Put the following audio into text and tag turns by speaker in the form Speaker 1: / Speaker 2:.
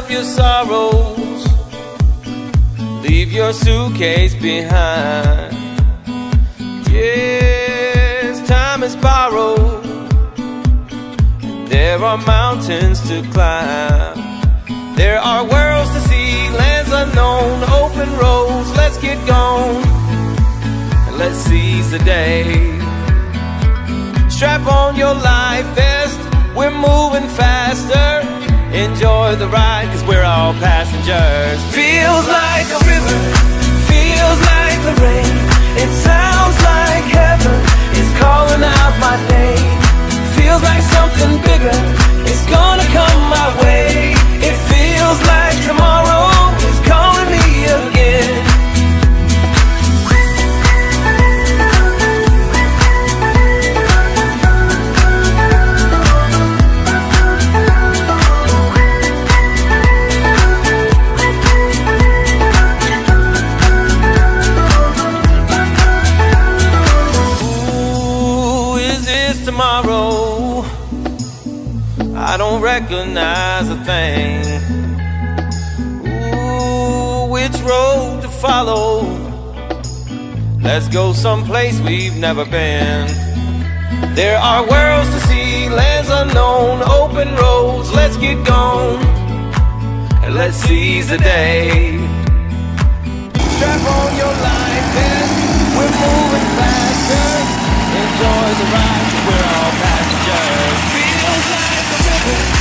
Speaker 1: up your sorrows, leave your suitcase behind. Yes, time is borrowed, and there are mountains to climb. There are worlds to see, lands unknown, open roads. Let's get gone and let's seize the day. Strap on your life vest, we're moving faster. Enjoy the ride, cause we're all passengers. Feels like a river, feels like the rain. It sounds like heaven is calling out my name. Feels like something bigger is gonna come my way. It feels like tomorrow is calling me again. Tomorrow, I don't recognize a thing. Ooh, which road to follow? Let's go someplace we've never been. There are worlds to see, lands unknown, open roads. Let's get gone and let's seize the day. Strap on your life vest, we're moving faster. Enjoy the ride, we're all passengers. Feels like a river.